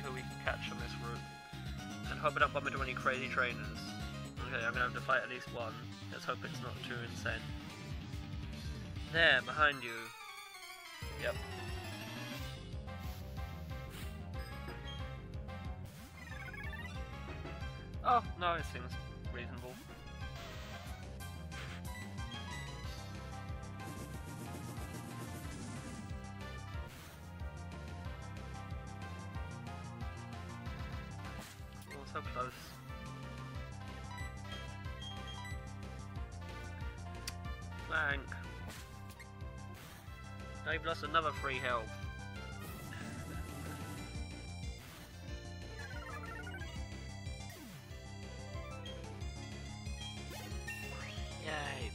who we can catch on this route. And hope I don't bump into any crazy trainers. Okay, I'm gonna have to fight at least one. Let's hope it's not too insane. There, behind you. Yep. Oh, no, it seems reasonable. Oh, so close. Blank. Now you've lost another 3 health. Yay.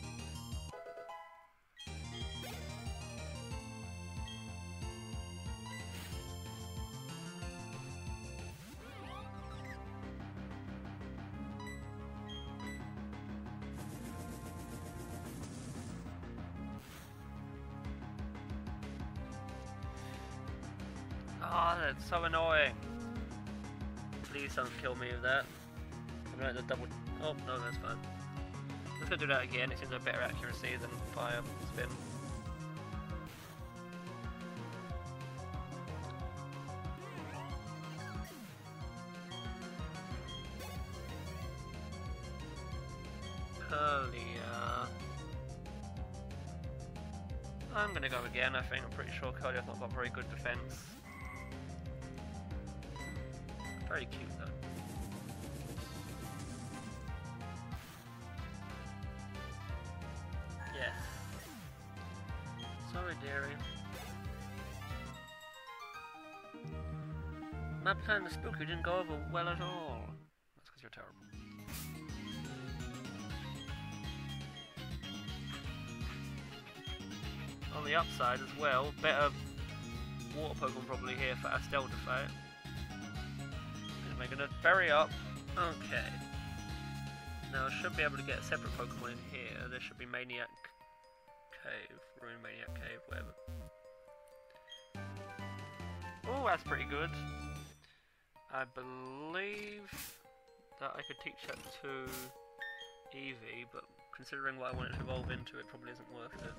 Oh, that's so annoying. Please don't kill me with that. I'm gonna double. Oh, no, that's fine. Let's go do that again. It seems a better accuracy than fire spin. Curlia. I'm gonna go again, I think. I'm pretty sure Curlia's not got very good defense. Very cute though. Yes. Sorry, dearie. My plan to spook you didn't go over well at all. That's because you're terrible. On the upside as well, better water Pokemon probably here for Astel to fight. We're gonna bury up. Okay. Now I should be able to get a separate Pokemon in here. There should be Maniac Cave, Ruin Maniac Cave, whatever. Oh, that's pretty good. I believe that I could teach that to Eevee, but considering what I want it to evolve into, it probably isn't worth it.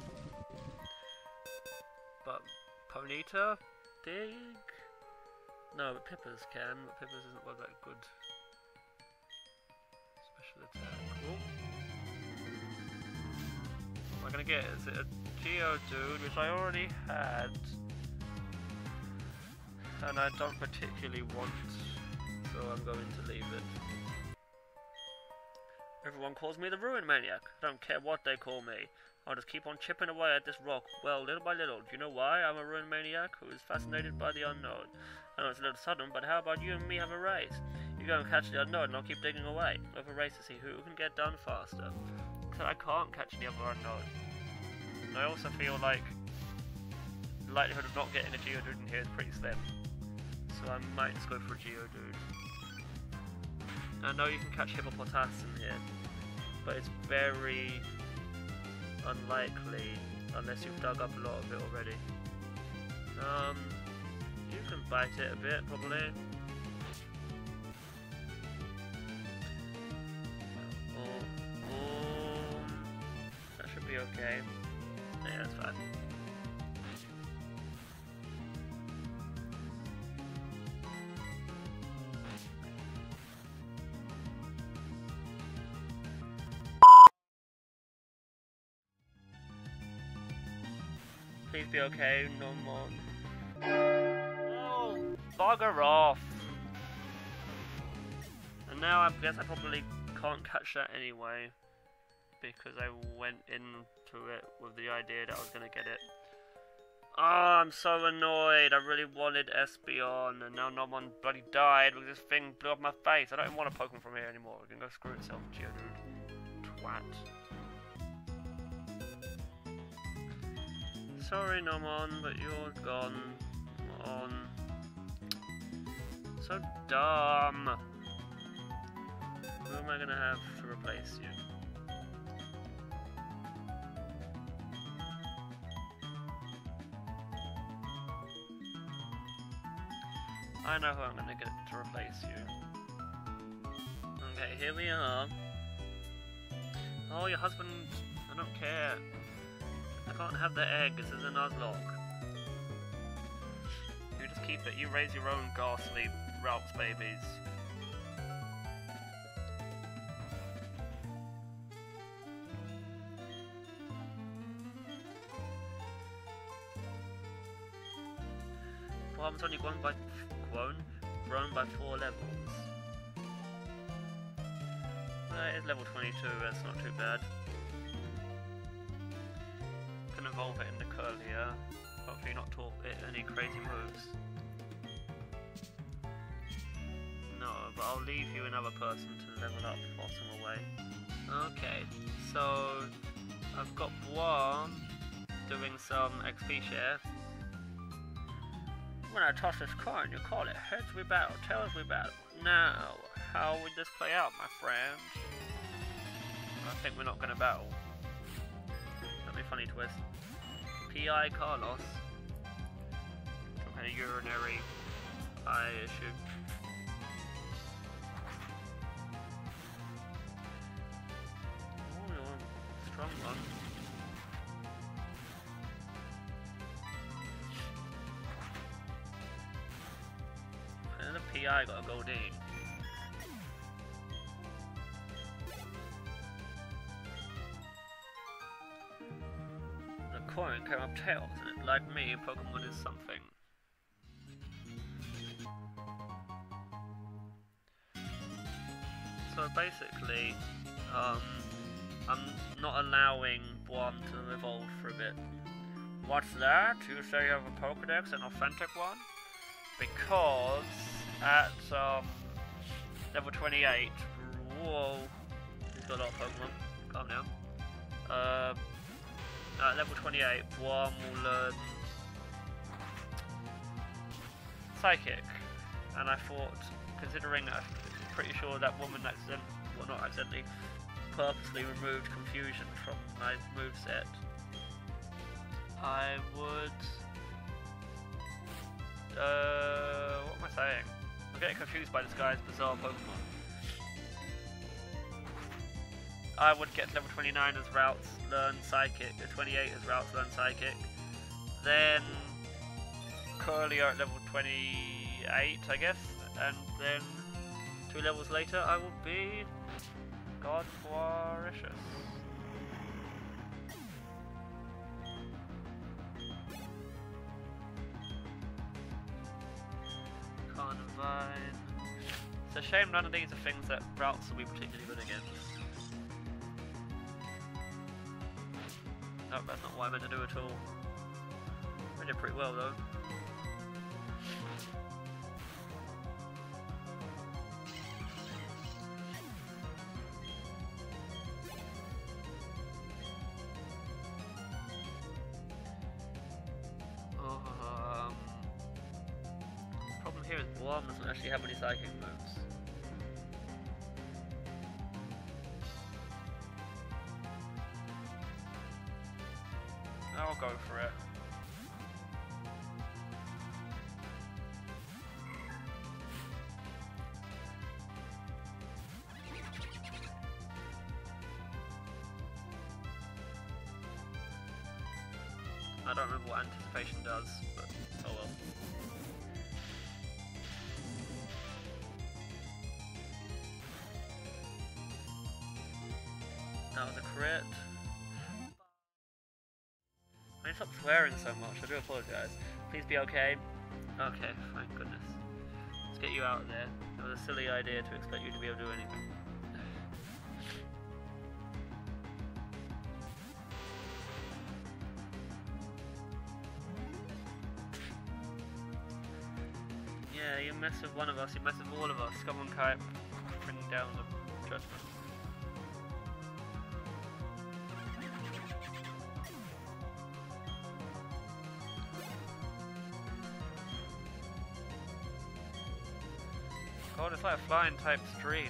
But Ponyta? Dig? No, but Pippers can, but Pippers isn't well that good. Special attack. Oh. What am I gonna get? Is it a Geodude, which I already had? And I don't particularly want, so I'm going to leave it. Everyone calls me the Ruin Maniac. I don't care what they call me. I'll just keep on chipping away at this rock. Well, little by little. Do you know why? I'm a Ruin Maniac who is fascinated by the unknown. I know it's a little sudden, but how about you and me have a race? You go and catch the unknown and I'll keep digging away. We'll have a race to see who can get done faster. Except I can't catch the other unknown. And I also feel like the likelihood of not getting a Geodude in here is pretty slim. So I might just go for a Geodude. I know you can catch Hippopotas in here, but it's very unlikely unless you've dug up a lot of it already. You can bite it a bit, probably. That should be okay. Yeah, that's fine. Please be okay, no more. Oh, bugger off. And now I guess I probably can't catch that anyway, because I went into it with the idea that I was going to get it. Oh, I'm so annoyed. I really wanted Espeon, and now no one bloody died because this thing blew up my face. I don't even want a Pokemon from here anymore. It can go screw itself, Geodude. Twat. Sorry, Nomon, but you're gone. On. So dumb. Who am I gonna have to replace you? I know who I'm gonna get to replace you. Okay, here we are. Oh, your husband, I don't care. I can't have the egg, this is a Nuzlocke. You just keep it, you raise your own ghastly Ralph's babies. Farm's only grown by 4 levels. It is level 22, that's not too bad. Can evolve it into Curlier. Hopefully not taught it any crazy moves. No, but I'll leave you another person to level up whilst I'm away. Okay, so I've got Bois doing some XP share. When I toss this coin, you call it heads we battle, tails we battle. Now, how would this play out, my friend? I think we're not going to battle. That'd be a funny twist. P.I. Carlos. Some kind of urinary eye issue. Oh, you're a strong one. And the P.I. got a Goldeen. Coin came up tails, and it, like me, Pokemon is something. So basically, I'm not allowing Bois to evolve for a bit. What's that? You say you have a Pokedex, an authentic one? Because at level 28, whoa, he's got a lot of Pokemon. Calm down. At level 28, Bois will learn Psychic, and I thought, considering I'm pretty sure that woman accidentally, purposely removed Confusion from my moveset, I would, what am I saying? I'm getting confused by this guy's bizarre Pokemon. I would get to level 29 as Routes learn Psychic, 28 as Routes learn Psychic, then Curlier at level 28 I guess, and then 2 levels later I will be Godforicious. Carnivine. It's a shame none of these are things that Routes will be particularly good against. No, that's not what I meant to do at all. I did pretty well though. Problem here is Bois doesn't actually have any psychic moves. I'll go for it. I don't remember what anticipation does, but oh well. That was a crit. I need to stop swearing so much, I do apologise. Please be okay. Okay, thank goodness. Let's get you out of there. It was a silly idea to expect you to be able to do anything. Yeah, you mess with one of us, you mess with all of us. Come on, Kai, bring down the judgment. God, it's like a flying type stream.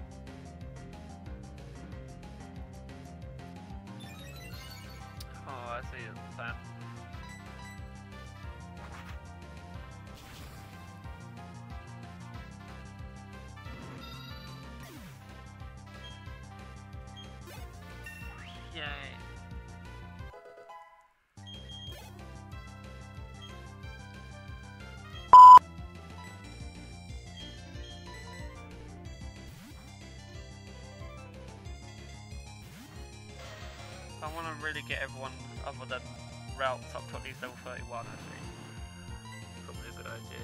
Oh, man. Yay. I want to really get everyone other than routes up to at least level 31, I think. Probably a good idea.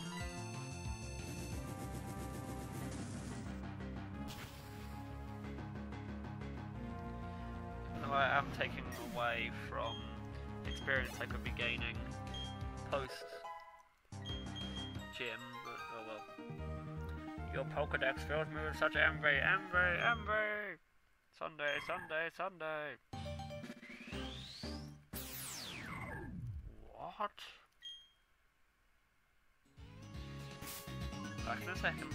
Even though I am taking away from experience I could be gaining post gym, but oh well. Your Pokedex fills me with such envy, envy, envy! Sunday, Sunday, Sunday! What? Back in a second.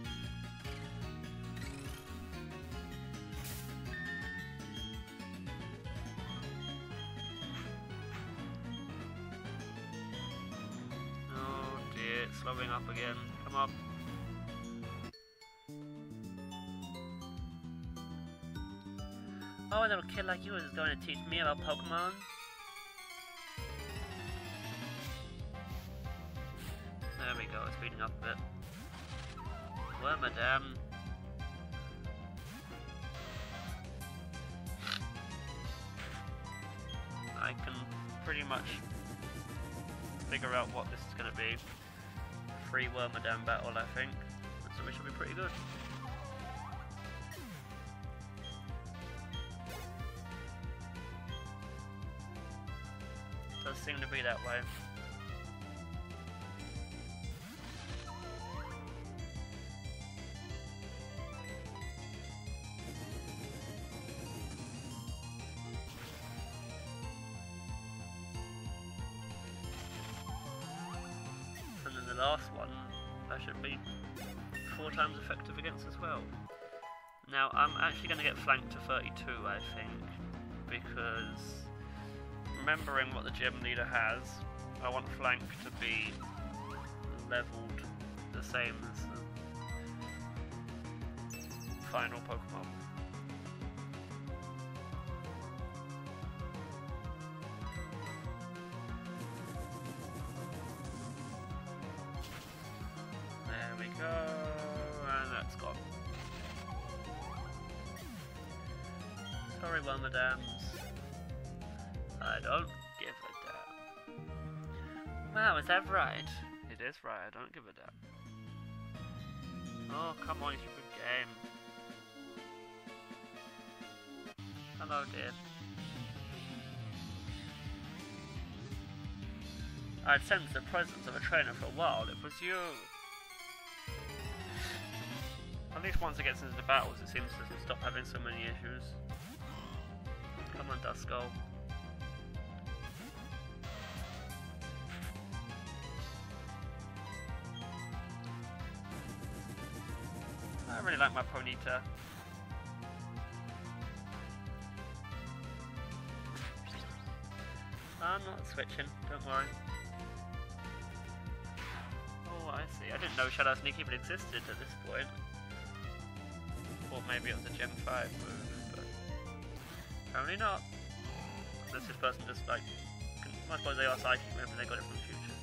Oh dear, it's slowing up again. Come on. Oh, a little kid like you is going to teach me about Pokemon? There we go, it's speeding up a bit. Wormadam. I can pretty much figure out what this is going to be. Free Wormadam battle, I think. So we should be pretty good. Does seem to be that way. And then the last one, I should be 4 times effective against as well. Now I'm actually going to get flanked to 32, I think, because remembering what the gym leader has, I want flank to be leveled the same as the final Pokemon. There we go, and that's gone. Sorry, Wormadams. I don't give a damn. Wow, is that right? It is right, I don't give a damn. Oh, come on, you stupid game. Hello, dear. I'd sensed the presence of a trainer for a while. It was you. At least once it gets into the battles, it seems to stop having so many issues. Come on, Duskull. I really like my Ponyta. I'm not switching, don't worry. Oh, I see. I didn't know Shadow Sneak even existed at this point. Or maybe it was a Gen 5 move, but apparently not. Unless this person just like, I suppose they are psychic, maybe they got it from the future.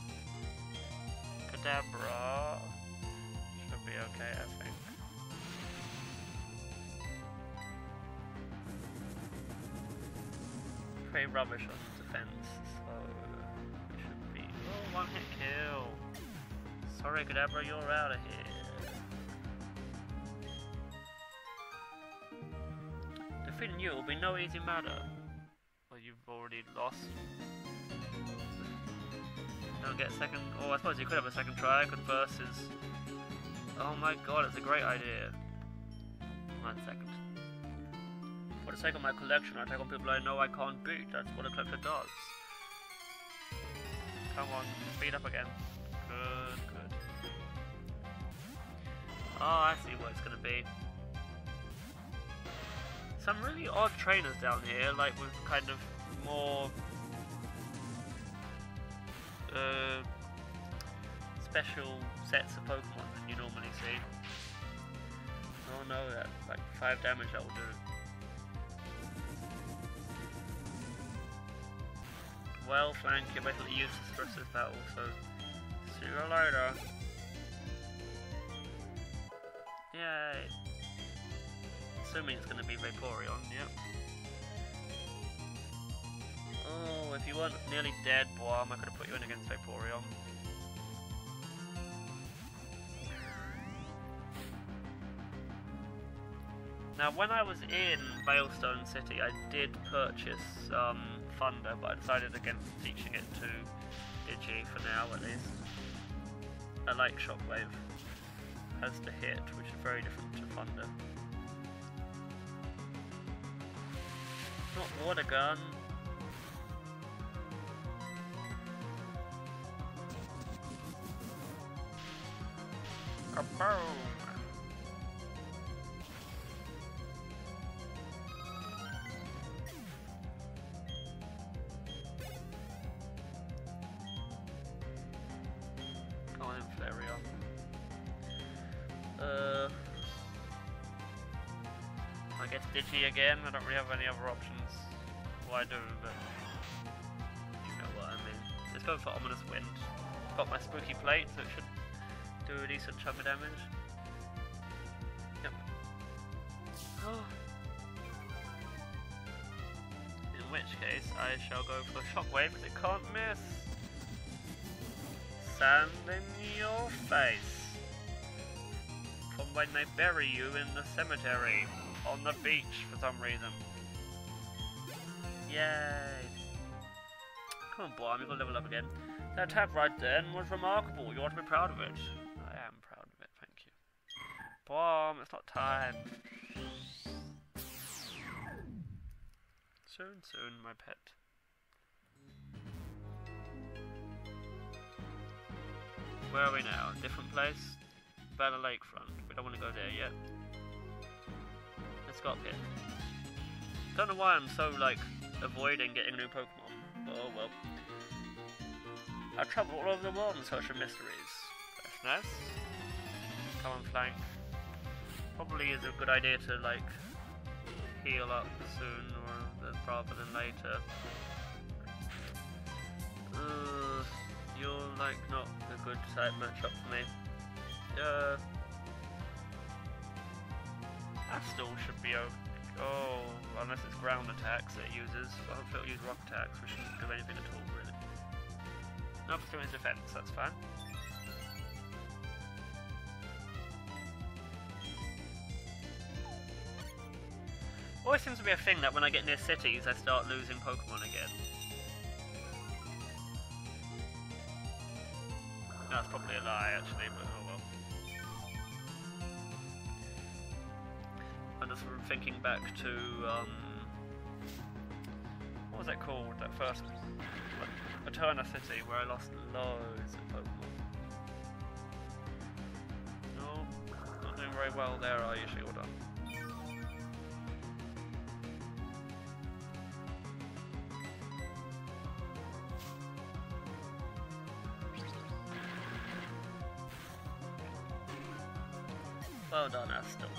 Kadabra should be okay, I think. Pretty rubbish on defense, so it should be. Oh, one hit kill. Sorry, Kadabra, you're out of here. Defeating you will be no easy matter. Well, you've already lost. Don't get a second. Oh, I suppose you could have a second try. Could versus. Oh my god, it's a great idea. 1 second. For the sake of my collection, I take on people I know I can't beat. That's what a collector does. Come on, speed up again. Good, good. Oh, I see what it's gonna be. Some really odd trainers down here, like with kind of more special sets of Pokemon than you normally see. Oh no, that like 5 damage that will do. Well, Flank, you're basically useless for this battle, so see you later. Yay. Assuming it's going to be Vaporeon, yep. Oh, if you weren't nearly dead, Boam, I could have put you in against Vaporeon. Now, when I was in Veilstone City, I did purchase Thunder, but I decided against teaching it to Digi for now, at least. I like Shockwave as the hit, which is very different to Thunder. Not Water Gun. Kaboom! Go on in, Flareon. I guess Digi again. I don't really have any other options. Well, I do, but you know what I mean. Let's go for Ominous Wind. Got my Spooky Plate, so it should do a decent chunk of damage. Yep. Oh. In which case, I shall go for Shockwave because it can't miss. Sand in your face. From when they bury you in the cemetery. On the beach for some reason. Yay. Come on, Boam, you've got to level up again. That attack right then was remarkable. You ought to be proud of it. I am proud of it, thank you. Boam, it's not time. Soon, soon, my pet. Where are we now? Different place? Banner Lakefront. We don't want to go there yet. Let's go up here. Don't know why I'm so, like, avoiding getting new Pokemon. But oh well. I travel all over the world in search of mysteries. That's nice. Come on, Flank. Probably is a good idea to, like, heal up soon rather than later. You're, like, not a good type matchup for me. Astal should be okay. Oh, unless it's ground attacks it uses. Well, hopefully it'll use rock attacks, which shouldn't do anything at all, really. No, it's doing his defense, that's fine. Always seems to be a thing that when I get near cities, I start losing Pokemon again. That's probably a lie, actually, but oh well. I'm just thinking back to, what was that called? That first Eterna City, where I lost loads of Pokemon. No, not doing very well there, are you, Shieldon? Well done, Astal.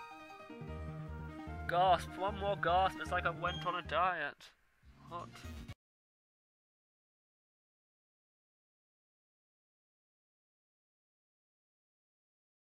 Gasp, one more gasp, it's like I went on a diet. What?